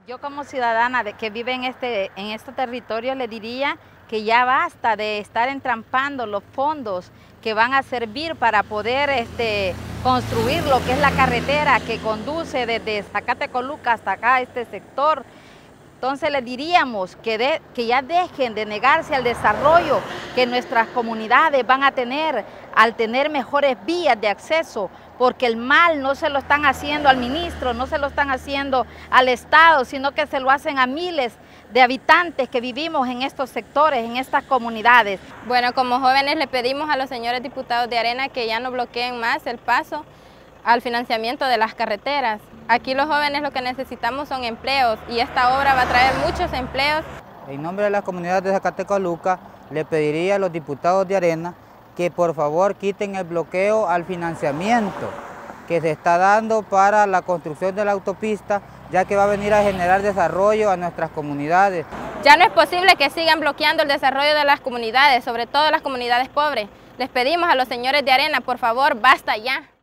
Yo como ciudadana que vive en este territorio le diría que ya basta de estar entrampando los fondos que van a servir para poder construir lo que es la carretera que conduce desde Zacatecoluca hasta acá, este sector. Entonces le diríamos que ya dejen de negarse al desarrollo que nuestras comunidades van a tener al tener mejores vías de acceso, porque el mal no se lo están haciendo al ministro, no se lo están haciendo al Estado, sino que se lo hacen a miles de habitantes que vivimos en estos sectores, en estas comunidades. Bueno, como jóvenes le pedimos a los señores diputados de Arena que ya no bloqueen más el paso al financiamiento de las carreteras. Aquí los jóvenes lo que necesitamos son empleos y esta obra va a traer muchos empleos. En nombre de la comunidad de Zacatecoluca le pediría a los diputados de Arena que por favor quiten el bloqueo al financiamiento que se está dando para la construcción de la autopista, ya que va a venir a generar desarrollo a nuestras comunidades. Ya no es posible que sigan bloqueando el desarrollo de las comunidades, sobre todo las comunidades pobres. Les pedimos a los señores de Arena, por favor, basta ya.